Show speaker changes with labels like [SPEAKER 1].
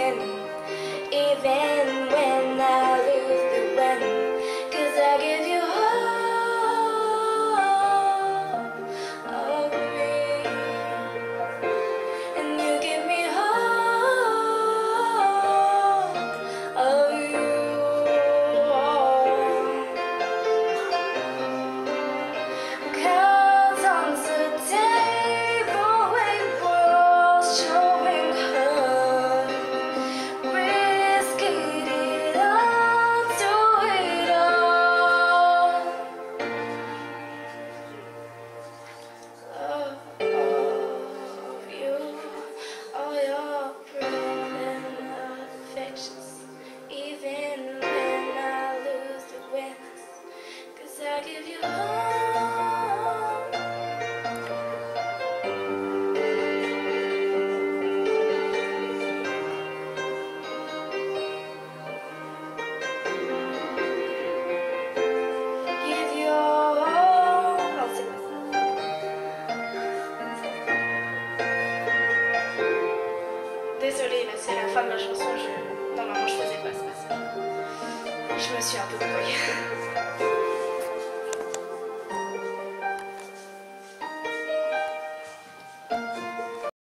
[SPEAKER 1] win, even when I lose the win. 'Cause I give you all of me, and you give me all of you. 'Cause on the table we were showing her, risking it all to it all. Love of you, all your brilliant affections, even when I lose the wins. 'Cause I give you all. Give you all. I'll sing myself. Désolée, là c'est la fin de la chanson. Normalement je faisais pas ce passage. Je me suis un peu brouillée.